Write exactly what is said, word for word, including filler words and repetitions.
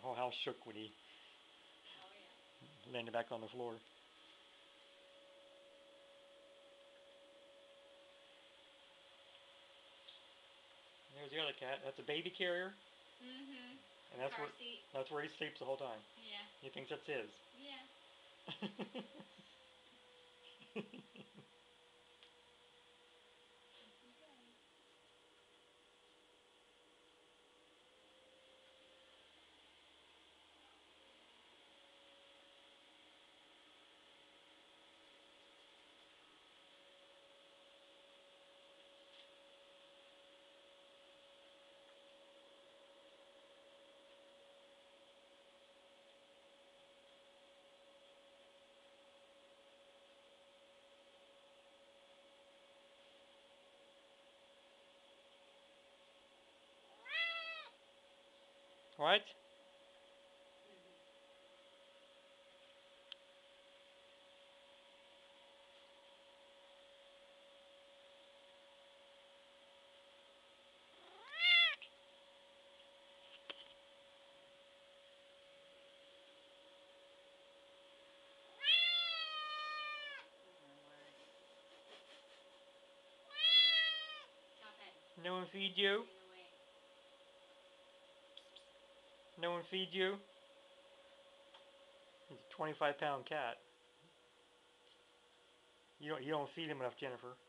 whole house shook when he Oh, yeah. landed back on the floor. There's the other cat. That's a baby carrier. Mm-hmm. And that's Car where seat. that's where he sleeps the whole time. Yeah. He thinks that's his. Yeah. What? No one feed you? No one feed you? He's a twenty-five pound cat. You don't, you don't feed him enough, Jennifer.